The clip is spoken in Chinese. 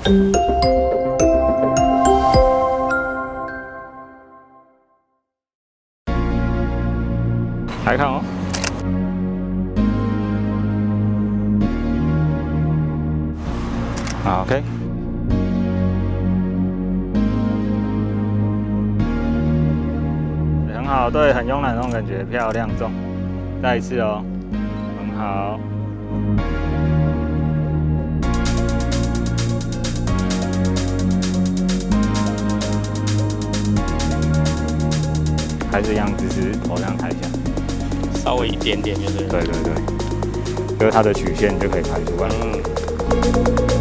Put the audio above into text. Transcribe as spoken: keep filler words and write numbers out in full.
来看哦。好 ，OK。很好，对，很慵懒那种感觉，漂亮中。再一次哦，很好。还是一样，只是头这样抬一下， 稍微一点点就是。 对对对，就是它的曲线就可以排出来。嗯。